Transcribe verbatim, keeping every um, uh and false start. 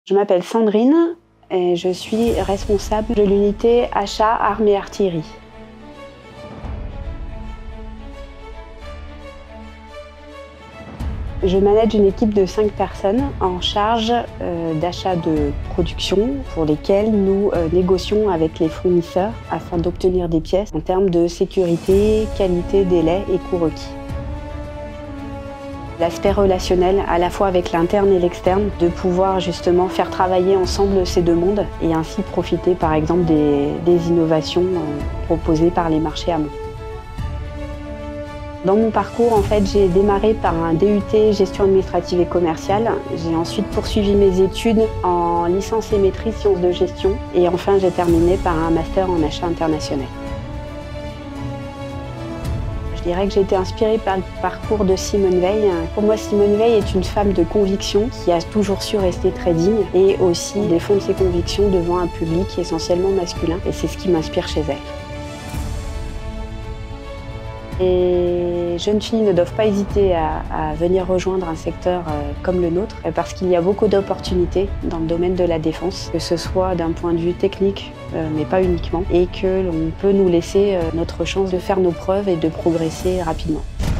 Je m'appelle Sandrine et je suis responsable de l'unité achat armes et artillerie. Je manage une équipe de cinq personnes en charge euh, d'achat de production pour lesquelles nous euh, négocions avec les fournisseurs afin d'obtenir des pièces en termes de sécurité, qualité, délai et coût requis. L'aspect relationnel, à la fois avec l'interne et l'externe, de pouvoir justement faire travailler ensemble ces deux mondes et ainsi profiter par exemple des, des innovations euh, proposées par les marchés amont. Dans mon parcours, en fait, j'ai démarré par un D U T gestion administrative et commerciale. J'ai ensuite poursuivi mes études en licence et maîtrise sciences de gestion et enfin j'ai terminé par un master en achat international. Je dirais que j'ai été inspirée par le parcours de Simone Veil. Pour moi, Simone Veil est une femme de conviction qui a toujours su rester très digne et aussi défendre ses convictions devant un public essentiellement masculin. Et c'est ce qui m'inspire chez elle. Les jeunes filles ne doivent pas hésiter à, à venir rejoindre un secteur euh, comme le nôtre parce qu'il y a beaucoup d'opportunités dans le domaine de la défense, que ce soit d'un point de vue technique, euh, mais pas uniquement, et que l'on peut nous laisser euh, notre chance de faire nos preuves et de progresser rapidement.